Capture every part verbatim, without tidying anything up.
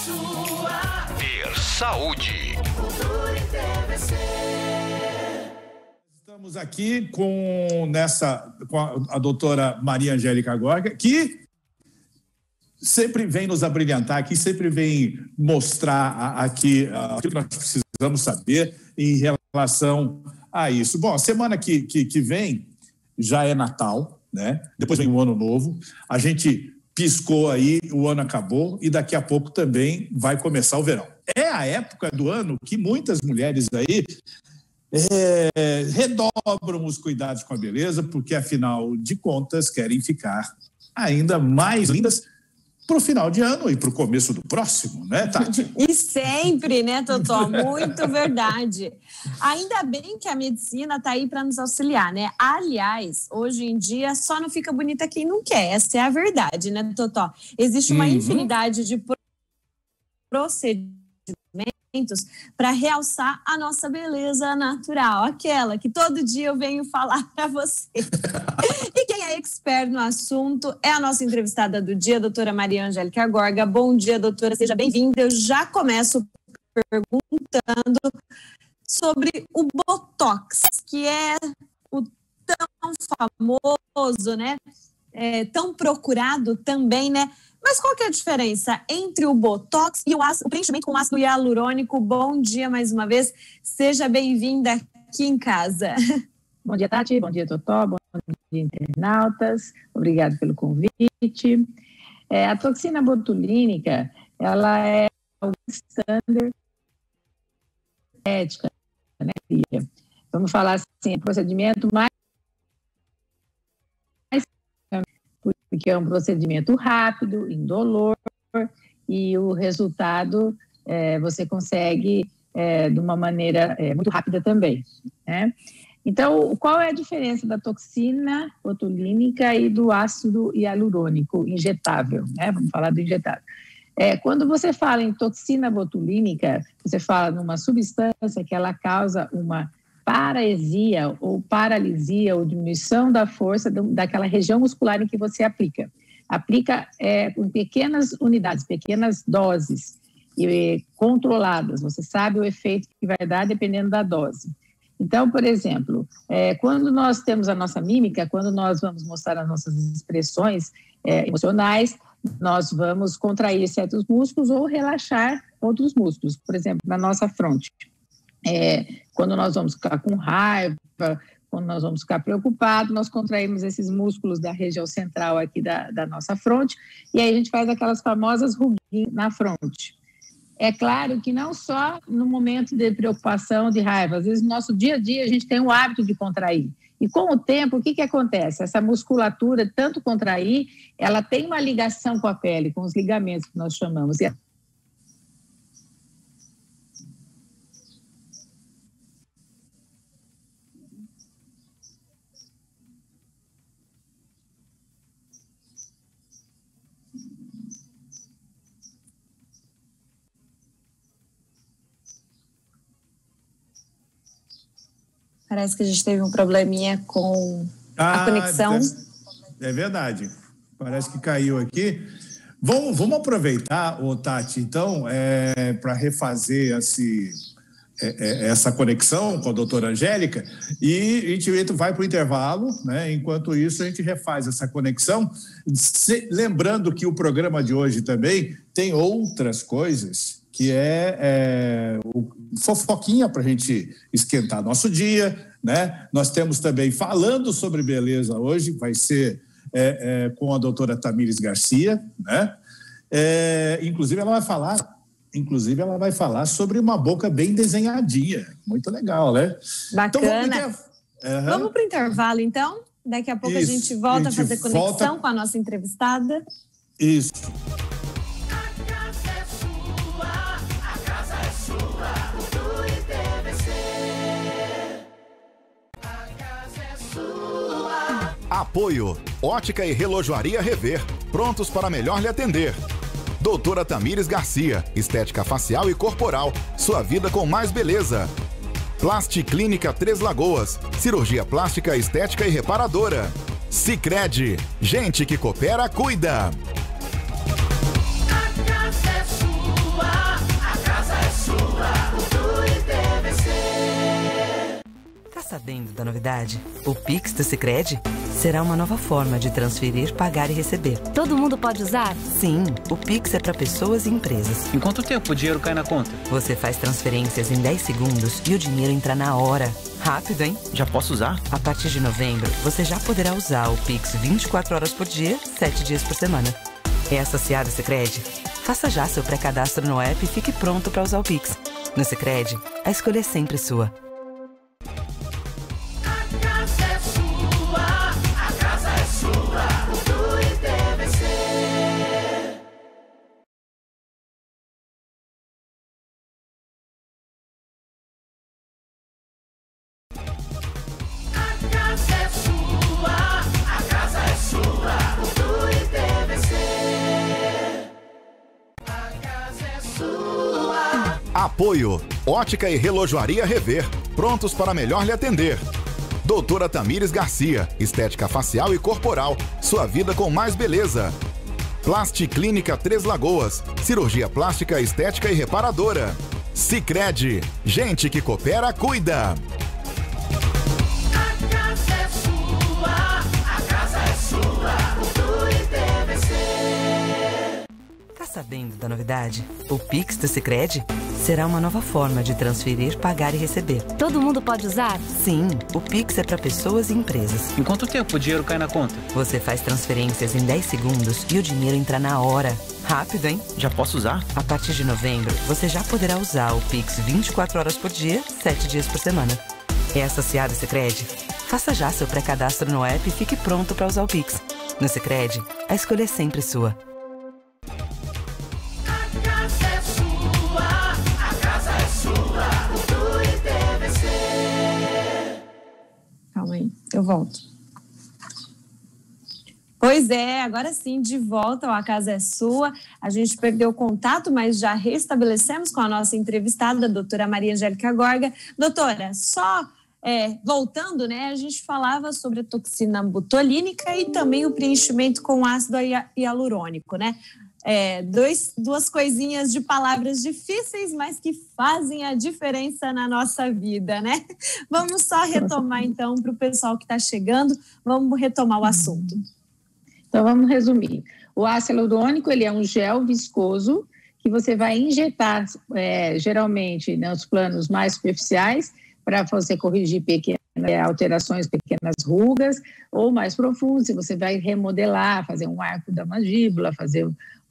sua. Ter saúde. Estamos aqui com, nessa, com a, a doutora Maria Angélica Gorga, que sempre vem nos abrilhantar aqui, sempre vem mostrar a, aqui a, aquilo que nós precisamos saber em relação a isso. Bom, a semana que, que, que vem já é Natal, né? Depois vem o Ano Novo. A gente piscou aí, o ano acabou e daqui a pouco também vai começar o verão. É a época do ano que muitas mulheres aí é, redobram os cuidados com a beleza, porque afinal de contas querem ficar ainda mais lindas para o final de ano e para o começo do próximo, né, Tati? E sempre, né, Totó? Muito verdade. Ainda bem que a medicina está aí para nos auxiliar, né? Aliás, hoje em dia só não fica bonita quem não quer. Essa é a verdade, né, Totó? Existe uma uhum. infinidade de procedimentos para realçar a nossa beleza natural, aquela que todo dia eu venho falar para você. E quem é expert no assunto é a nossa entrevistada do dia, a doutora Maria Angélica Gorga. Bom dia, doutora, seja bem-vinda. Eu já começo perguntando sobre o Botox, que é o tão famoso, né? É, tão procurado também, né? Mas qual que é a diferença entre o Botox e o, ácido, o preenchimento com ácido hialurônico? Bom dia mais uma vez, seja bem-vinda aqui em casa. Bom dia, Tati, bom dia, Totó, bom dia, internautas, obrigado pelo convite. É, a toxina botulínica, ela é o standard ética, né? Vamos falar assim, o procedimento mais porque é um procedimento rápido, indolor, e o resultado é, você consegue é, de uma maneira é, muito rápida também, né? Então, qual é a diferença da toxina botulínica e do ácido hialurônico injetável, né? Vamos falar do injetável. É, quando você fala em toxina botulínica, você fala numa substância que ela causa uma paresia ou paralisia ou diminuição da força daquela região muscular em que você aplica. Aplica é, com pequenas unidades, pequenas doses e controladas. Você sabe o efeito que vai dar dependendo da dose. Então, por exemplo, é, quando nós temos a nossa mímica, quando nós vamos mostrar as nossas expressões é, emocionais, nós vamos contrair certos músculos ou relaxar outros músculos. Por exemplo, na nossa fronte. É, quando nós vamos ficar com raiva, quando nós vamos ficar preocupados, nós contraímos esses músculos da região central aqui da, da nossa fronte, e aí a gente faz aquelas famosas ruguinhas na fronte. É claro que não só no momento de preocupação, de raiva, às vezes no nosso dia a dia a gente tem o hábito de contrair. E com o tempo, o que, que acontece? Essa musculatura, tanto contrair, ela tem uma ligação com a pele, com os ligamentos que nós chamamos. E Parece que a gente teve um probleminha com ah, a conexão. É, é verdade. Parece que caiu aqui. Vamos, vamos aproveitar, ô, Tati, então, é, para refazer esse, é, é, essa conexão com a doutora Angélica e a gente vai para o intervalo, né? Enquanto isso, a gente refaz essa conexão. Se, lembrando que o programa de hoje também tem outras coisas que é, é o fofoquinha para a gente esquentar nosso dia, né? Nós temos também, falando sobre beleza hoje, vai ser é, é, com a doutora Tamires Garcia, né? É, inclusive, ela vai falar, inclusive, ela vai falar sobre uma boca bem desenhadinha. Muito legal, né? Bacana. Então, vamos uhum. vamos para o intervalo, então? Daqui a pouco Isso. a gente volta a, gente a fazer conexão volta... com a nossa entrevistada. Isso. Apoio, Ótica e Relojoaria Rever, prontos para melhor lhe atender. Doutora Tamires Garcia, estética facial e corporal, sua vida com mais beleza. Plasticlínica Três Lagoas, cirurgia plástica, estética e reparadora. Sicredi, gente que coopera, cuida. A casa é sua. Sabendo da novidade? O Pix do Sicredi será uma nova forma de transferir, pagar e receber. Todo mundo pode usar? Sim, o Pix é para pessoas e empresas. Em quanto tempo o dinheiro cai na conta? Você faz transferências em dez segundos e o dinheiro entra na hora. Rápido, hein? Já posso usar? A partir de novembro, você já poderá usar o Pix vinte e quatro horas por dia, sete dias por semana. É associado ao Sicredi? Faça já seu pré-cadastro no app e fique pronto para usar o Pix. No Sicredi, a escolha é sempre sua. Apoio Ótica e Relojoaria Rever, prontos para melhor lhe atender. Doutora Tamires Garcia, estética facial e corporal, sua vida com mais beleza. Plasticlínica Três Lagoas, cirurgia plástica, estética e reparadora. Sicredi, gente que coopera, cuida. A casa é sua, a casa é sua, o Tui T V C. Tá sabendo da novidade? O Pix do Sicredi será uma nova forma de transferir, pagar e receber. Todo mundo pode usar? Sim, o Pix é para pessoas e empresas. Em quanto tempo o dinheiro cai na conta? Você faz transferências em dez segundos e o dinheiro entra na hora. Rápido, hein? Já posso usar? A partir de novembro, você já poderá usar o Pix vinte e quatro horas por dia, sete dias por semana. É associado ao Sicredi? Faça já seu pré-cadastro no app e fique pronto para usar o Pix. No Sicredi, a escolha é sempre sua. Calma aí, eu volto. Pois é, agora sim, de volta ao A Casa é Sua. A gente perdeu o contato, mas já restabelecemos com a nossa entrevistada, a doutora Maria Angélica Gorga. Doutora, só é, voltando, né, a gente falava sobre a toxina botulínica e também o preenchimento com ácido hialurônico, né? É, dois, duas coisinhas de palavras difíceis, mas que fazem a diferença na nossa vida, né? Vamos só retomar, então, para o pessoal que está chegando, vamos retomar o assunto. Então, vamos resumir. O ácido hialurônico, ele é um gel viscoso que você vai injetar, é, geralmente, nos planos mais superficiais, para você corrigir pequenas alterações, pequenas rugas, ou mais profundos, se você vai remodelar, fazer um arco da mandíbula, fazer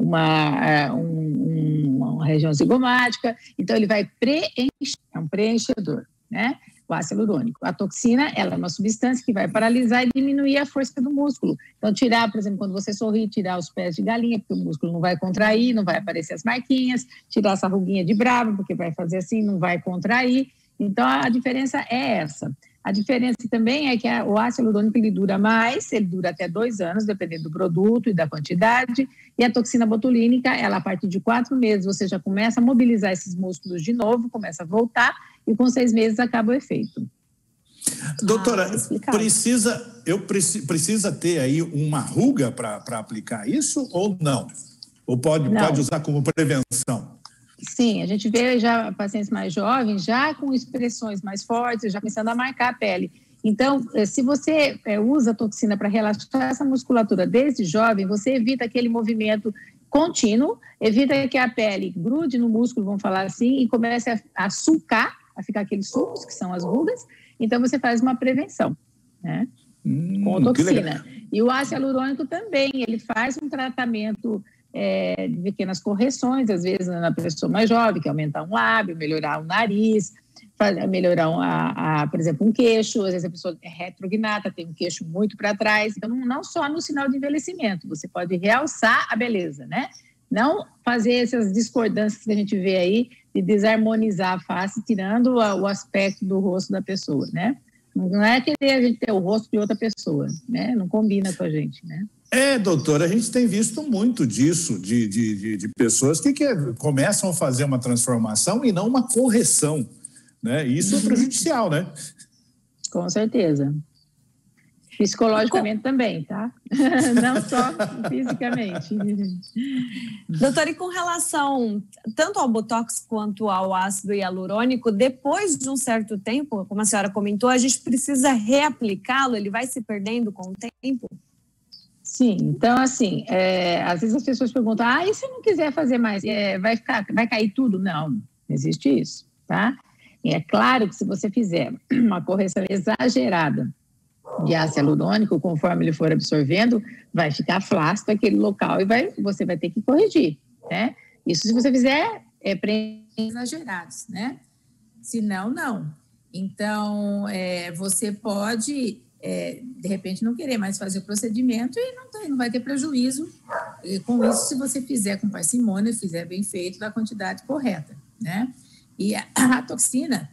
uma, um, uma região zigomática. Então, ele vai preencher, é um preenchedor, né? O ácido hialurônico. A toxina, ela é uma substância que vai paralisar e diminuir a força do músculo. Então, tirar, por exemplo, quando você sorri, tirar os pés de galinha, porque o músculo não vai contrair, não vai aparecer as marquinhas, tirar essa ruguinha de bravo, porque vai fazer assim, não vai contrair. Então, a diferença é essa. A diferença também é que a, o ácido hialurônico ele dura mais, ele dura até dois anos, dependendo do produto e da quantidade. E a toxina botulínica, ela a partir de quatro meses, você já começa a mobilizar esses músculos de novo, começa a voltar, e com seis meses acaba o efeito. Doutora, ah, precisa, eu preci, precisa ter aí uma ruga para aplicar isso ou não? Ou pode, não. pode usar como prevenção? Sim, a gente vê já pacientes mais jovens, já com expressões mais fortes, já começando a marcar a pele. Então, se você usa a toxina para relaxar essa musculatura desde jovem, você evita aquele movimento contínuo, evita que a pele grude no músculo, vamos falar assim, e comece a, a sulcar, a ficar aqueles sulcos, que são as rugas. Então, você faz uma prevenção, né? Hum, com a toxina. E o ácido hialurônico também, ele faz um tratamento... É, de pequenas correções, às vezes na pessoa mais jovem, que é aumentar um lábio, melhorar o nariz, fazer, melhorar, um, a, a, por exemplo, um queixo. Às vezes a pessoa é retrognata, tem um queixo muito para trás. Então, não, não só no sinal de envelhecimento, você pode realçar a beleza, né? Não fazer essas discordâncias que a gente vê aí de desarmonizar a face, tirando a, o aspecto do rosto da pessoa, né? Não é querer a gente ter o rosto de outra pessoa, né? Não combina com a gente, né? É, doutora, a gente tem visto muito disso, de, de, de, de pessoas que, que começam a fazer uma transformação e não uma correção, né? Isso é prejudicial, né? Com certeza. Psicologicamente também, tá? Não só fisicamente. Doutora, e com relação tanto ao Botox quanto ao ácido hialurônico, depois de um certo tempo, como a senhora comentou, a gente precisa reaplicá-lo? Ele vai se perdendo com o tempo? Sim, então assim, é, às vezes as pessoas perguntam, ah, e se eu não quiser fazer mais, é, vai, ficar, vai cair tudo? Não, não existe isso, tá? E é claro que se você fizer uma correção exagerada de ácido hialurônico, conforme ele for absorvendo, vai ficar flácido aquele local e vai, você vai ter que corrigir, né? Isso se você fizer é, exagerados, né? Se não, não. Então, é, você pode, é, de repente, não querer mais fazer o procedimento e não, tem, não vai ter prejuízo e com isso se você fizer com parcimônia, fizer bem feito, da quantidade correta, né? E a, a toxina...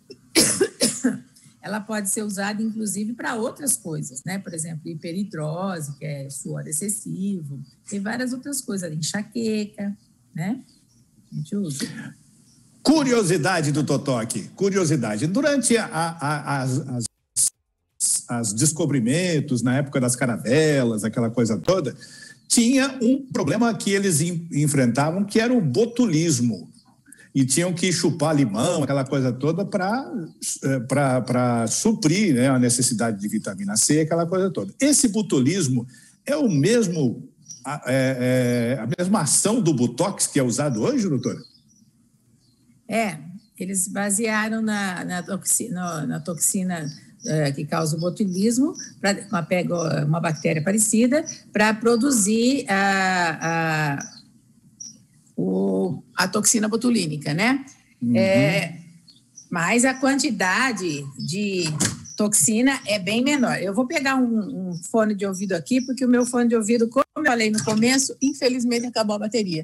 ela pode ser usada, inclusive, para outras coisas, né? Por exemplo, hiperidrose, que é suor excessivo, tem várias outras coisas, enxaqueca, né? A gente usa. Curiosidade do Totoque, curiosidade. Durante a, a, as, as, as descobrimentos, na época das caravelas, aquela coisa toda, tinha um problema que eles em, enfrentavam, que era o botulismo. E tinham que chupar limão, aquela coisa toda, para suprir, né, a necessidade de vitamina C, aquela coisa toda. Esse botulismo é o mesmo, é, é, a mesma ação do Botox que é usado hoje, doutora? É, eles basearam na, na toxina, na toxina é, que causa o botulismo, pra, uma, pega uma bactéria parecida, para produzir a... a O, a toxina botulínica, né? Uhum. É, mas a quantidade de toxina é bem menor. Eu vou pegar um, um fone de ouvido aqui, porque o meu fone de ouvido, como eu falei no começo, infelizmente acabou a bateria.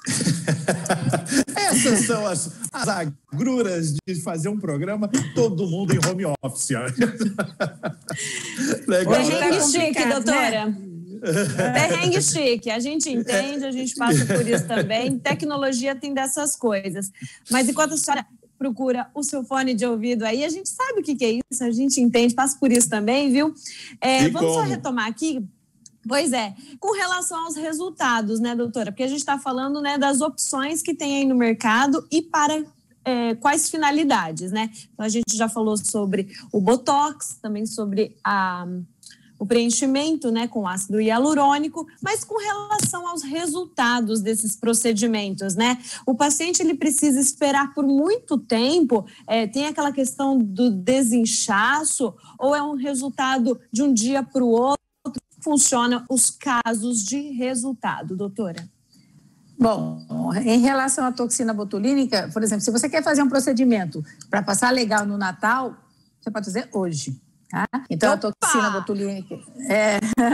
Essas são as, as agruras de fazer um programa, todo mundo em home office. Legal. Perrengue chique, doutora. Né? Perrengue chique, a gente entende, a gente passa por isso também. Tecnologia tem dessas coisas. Mas enquanto a senhora procura o seu fone de ouvido aí, a gente sabe o que, que é isso, a gente entende, passa por isso também, viu? É, vamos só retomar aqui. Pois é, com relação aos resultados, né, doutora? Porque a gente está falando, né, das opções que tem aí no mercado e para é, quais finalidades, né? Então, a gente já falou sobre o Botox, também sobre a... o preenchimento, né, com ácido hialurônico, mas com relação aos resultados desses procedimentos, né? O paciente, ele precisa esperar por muito tempo, é, tem aquela questão do desinchaço, ou é um resultado de um dia para o outro? Como funcionam os casos de resultado, doutora? Bom, em relação à toxina botulínica, por exemplo, se você quer fazer um procedimento para passar legal no Natal, você pode fazer hoje. Tá? Então, Opa! a toxina botulínica... É,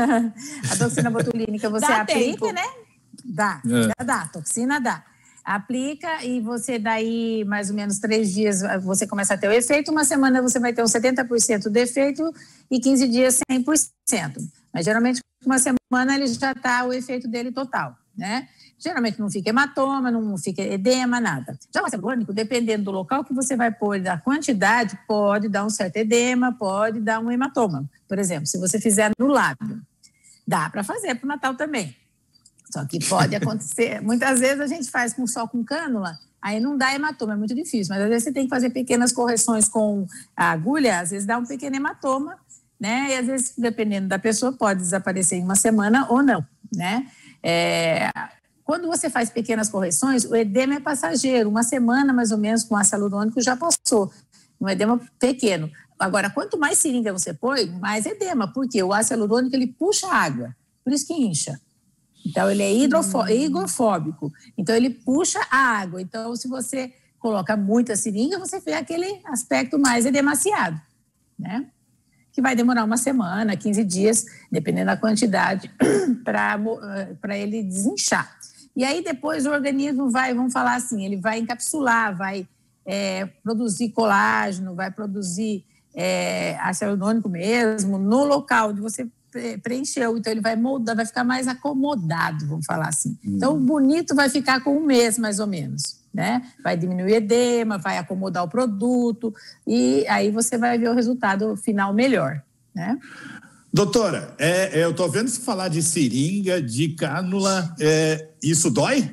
a toxina botulínica você dá aplica, tempo. né? Dá, é. dá, dá, toxina dá. Aplica e você daí, mais ou menos três dias, você começa a ter o efeito, uma semana você vai ter uns setenta por cento do efeito e quinze dias cem por cento. Mas, geralmente, uma semana ele já está o efeito dele total, né? Geralmente não fica hematoma, não fica edema, nada. Já o ácido hialurônico, dependendo do local que você vai pôr, da quantidade, pode dar um certo edema, pode dar um hematoma. Por exemplo, se você fizer no lábio, dá para fazer para o Natal também. Só que pode acontecer, muitas vezes a gente faz com, só com cânula, aí não dá hematoma, é muito difícil, mas às vezes você tem que fazer pequenas correções com a agulha, às vezes dá um pequeno hematoma, né? E às vezes, dependendo da pessoa, pode desaparecer em uma semana ou não, né? É... Quando você faz pequenas correções, o edema é passageiro. Uma semana, mais ou menos, com ácido hialurônico já passou. Um edema pequeno. Agora, quanto mais seringa você põe, mais edema. Porque o ácido hialurônico, ele puxa água. Por isso que incha. Então, ele é hidrofó- higrofóbico. Então, ele puxa a água. Então, se você coloca muita seringa, você vê aquele aspecto mais edemaciado, né? Que vai demorar uma semana, quinze dias, dependendo da quantidade, para ele desinchar. E aí depois o organismo vai, vamos falar assim, ele vai encapsular, vai é, produzir colágeno, vai produzir é, ácido hialurônico mesmo, no local onde você preencheu. Então ele vai moldar, vai ficar mais acomodado, vamos falar assim. Hum. Então o bonito vai ficar com um mês mais ou menos, né? Vai diminuir o edema, vai acomodar o produto e aí você vai ver o resultado final melhor, né? Doutora, é, eu estou vendo você falar de seringa, de cânula, é, isso dói?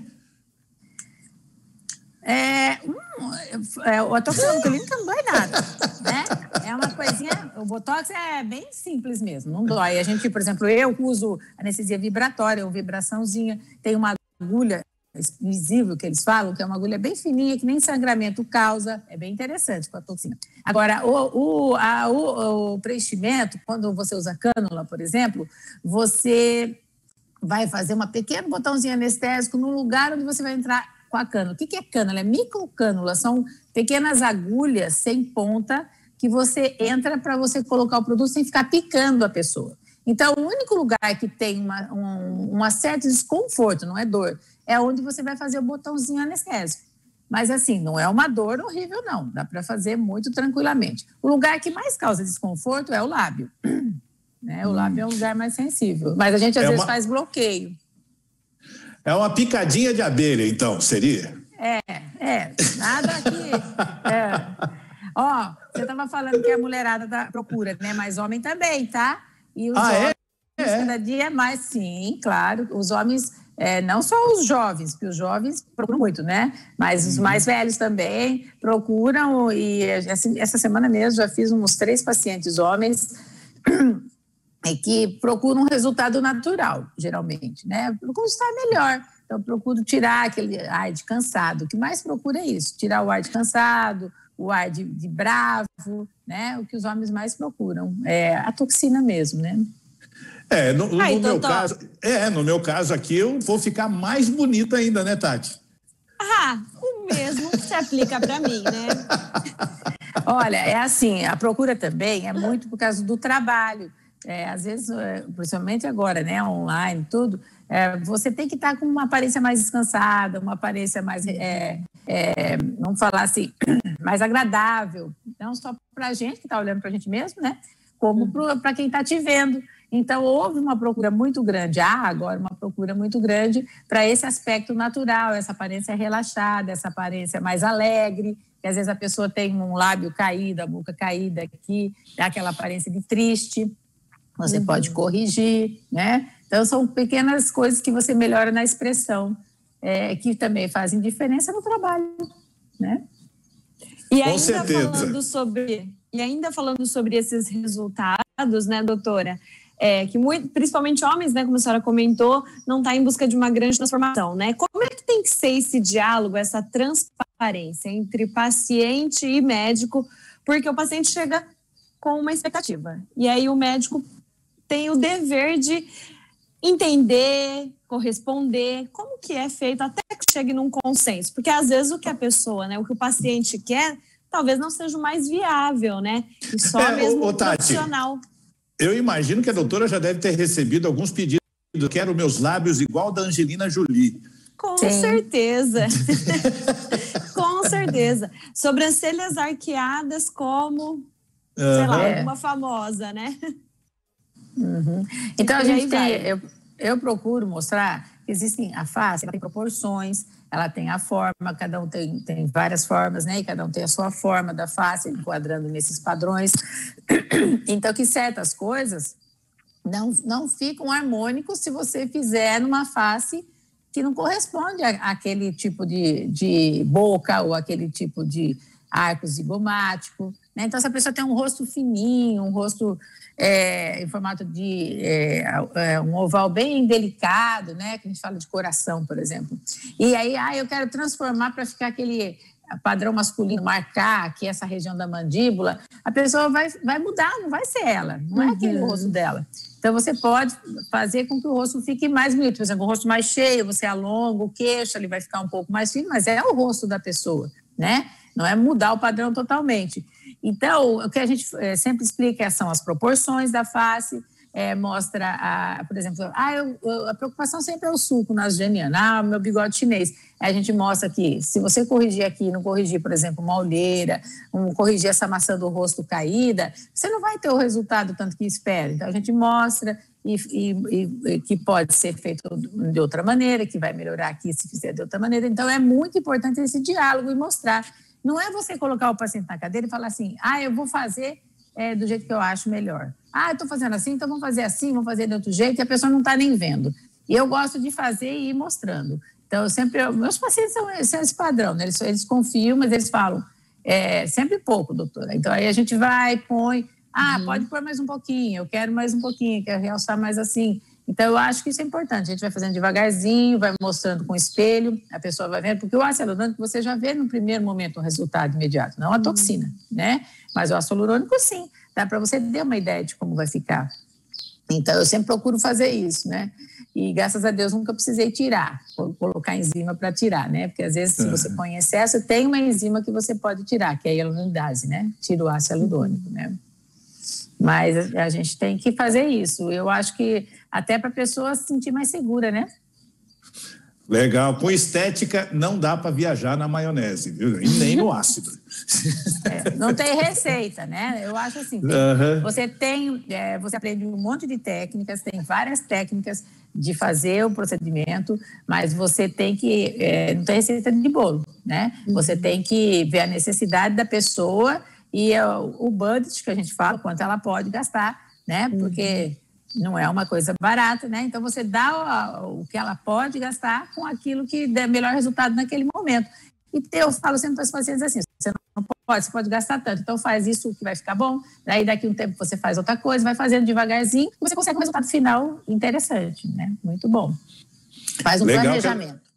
É, hum, é, a toxina botulínica não dói nada, né? É uma coisinha, o botox é bem simples mesmo, não dói. A gente, por exemplo, eu uso anestesia vibratória ou vibraçãozinha, tem uma agulha visível que eles falam, que é uma agulha bem fininha, que nem sangramento causa, é bem interessante com a toxina. Agora, o, o, a, o, o preenchimento, quando você usa cânula, por exemplo, você vai fazer uma pequeno botãozinho anestésico no lugar onde você vai entrar com a cânula. O que é cânula? É microcânula, são pequenas agulhas sem ponta que você entra para você colocar o produto sem ficar picando a pessoa. Então, o único lugar que tem uma, um, um certo desconforto, não é dor, é onde você vai fazer o botãozinho anestésico. Mas, assim, não é uma dor horrível, não. Dá para fazer muito tranquilamente. O lugar que mais causa desconforto é o lábio. Né? O hum. lábio é um lugar mais sensível. Mas a gente, às é vezes, uma... faz bloqueio. É uma picadinha de abelha, então, seria? É, é. Nada que... É. Ó, você estava falando que a mulherada tá, procura, né? Mas homem também, tá? E os ah, homens, é? É. cada dia é mais, sim, claro. Os homens... É, não só os jovens, porque os jovens procuram muito, né? Mas os mais velhos também procuram. E assim, essa semana mesmo já fiz uns três pacientes homens que procuram um resultado natural, geralmente, né? Procuram estar melhor. Então, procuro tirar aquele ar de cansado. O que mais procura é isso, tirar o ar de cansado, o ar de, de bravo, né? O que os homens mais procuram. É a toxina mesmo, né? É, no, no Ai, meu doutor. caso, é, no meu caso aqui, eu vou ficar mais bonita ainda, né, Tati? Ah, o mesmo se aplica para mim, né? Olha, é assim, a procura também é muito por causa do trabalho. É, às vezes, principalmente agora, né, online, tudo, é, você tem que estar com uma aparência mais descansada, uma aparência mais, é, é, vamos falar assim, mais agradável. Não só para a gente que está olhando para a gente mesmo, né, como para quem está te vendo. Então, houve uma procura muito grande, há agora uma procura muito grande para esse aspecto natural, essa aparência relaxada, essa aparência mais alegre, que às vezes a pessoa tem um lábio caído, a boca caída aqui, dá aquela aparência de triste, você uhum. pode corrigir, né? Então, são pequenas coisas que você melhora na expressão, é, que também fazem diferença no trabalho, né? E Com ainda certeza. falando sobre, e ainda falando sobre esses resultados, né, doutora? É, que muito, principalmente homens, né, como a senhora comentou, não está em busca de uma grande transformação, né? Como é que tem que ser esse diálogo, essa transparência entre paciente e médico? Porque o paciente chega com uma expectativa e aí o médico tem o dever de entender, corresponder, como que é feito até que chegue num consenso, porque às vezes o que a pessoa, né, o que o paciente quer, talvez não seja o mais viável, né? E só é, mesmo ô, o profissional. Eu imagino que a doutora já deve ter recebido alguns pedidos. Quero meus lábios igual da Angelina Jolie. Com Sim. certeza. Com certeza. Sobrancelhas arqueadas como, uhum. sei lá, É. alguma famosa, né? Uhum. Então, a E gente aí tem... vai. Eu, eu procuro mostrar que existem a face, ela tem proporções, ela tem a forma, cada um tem, tem várias formas, né? E cada um tem a sua forma da face, enquadrando nesses padrões. Então, que certas coisas não, não ficam harmônicos se você fizer numa face que não corresponde à- àquele tipo de, de boca ou aquele tipo de arco zigomático, né? Então, se a pessoa tem um rosto fininho, um rosto é, em formato de é, é, um oval bem delicado, né? Que a gente fala de coração, por exemplo. E aí, ah, eu quero transformar para ficar aquele padrão masculino, marcar aqui essa região da mandíbula, a pessoa vai, vai mudar, não vai ser ela, não é aquele o rosto dela. Então, você pode fazer com que o rosto fique mais bonito. Por exemplo, o rosto mais cheio, você alonga o queixo, ele vai ficar um pouco mais fino, mas é o rosto da pessoa, né? Não é mudar o padrão totalmente. Então, o que a gente é, sempre explica são as proporções da face, é, mostra, a, por exemplo, ah, eu, eu, a preocupação sempre é o sulco nasogeniano, ah, meu bigode chinês. Aí a gente mostra que se você corrigir aqui, não corrigir, por exemplo, uma olheira, um, corrigir essa maçã do rosto caída, você não vai ter o resultado tanto que espera. Então, a gente mostra e, e, e que pode ser feito de outra maneira, que vai melhorar aqui se fizer de outra maneira. Então, é muito importante esse diálogo e mostrar. Não é você colocar o paciente na cadeira e falar assim, ah, eu vou fazer é, do jeito que eu acho melhor. Ah, eu estou fazendo assim, então vamos fazer assim, vamos fazer de outro jeito, e a pessoa não está nem vendo. E eu gosto de fazer e ir mostrando. Então, eu sempre, meus pacientes são, são esse padrão, né? eles, eles confiam, mas eles falam, é, sempre pouco, doutora. Então, aí a gente vai, põe, ah, uhum. pode pôr mais um pouquinho, eu quero mais um pouquinho, quero realçar mais assim. Então, eu acho que isso é importante. A gente vai fazendo devagarzinho, vai mostrando com o espelho, a pessoa vai vendo, porque o ácido hialurônico você já vê no primeiro momento um resultado imediato, não a toxina, né? Mas o ácido hialurônico, sim, dá para você ter uma ideia de como vai ficar. Então, eu sempre procuro fazer isso, né? E, graças a Deus, nunca precisei tirar, colocar enzima para tirar, né? Porque, às vezes, se você põe em excesso, tem uma enzima que você pode tirar, que é a hialuronidase, né? Tira o ácido hialurônico, né? Mas a gente tem que fazer isso. Eu acho que até para a pessoa se sentir mais segura, né? Legal. Com estética, não dá para viajar na maionese, viu? E nem no ácido. É, não tem receita, né? Eu acho assim, tem, uhum. você tem, é, você aprende um monte de técnicas, tem várias técnicas de fazer o procedimento, mas você tem que, é, não tem receita de bolo, né? Uhum. Você tem que ver a necessidade da pessoa e o, o budget que a gente fala, quanto ela pode gastar, né? Porque uhum. não é uma coisa barata, né? Então, você dá o, o que ela pode gastar com aquilo que dê melhor resultado naquele momento. E eu falo sempre para os pacientes assim, você não pode, você pode gastar tanto, então faz isso que vai ficar bom, daí daqui a um tempo você faz outra coisa, vai fazendo devagarzinho, e você consegue um resultado final interessante, né? Muito bom. Faz um Legal, planejamento.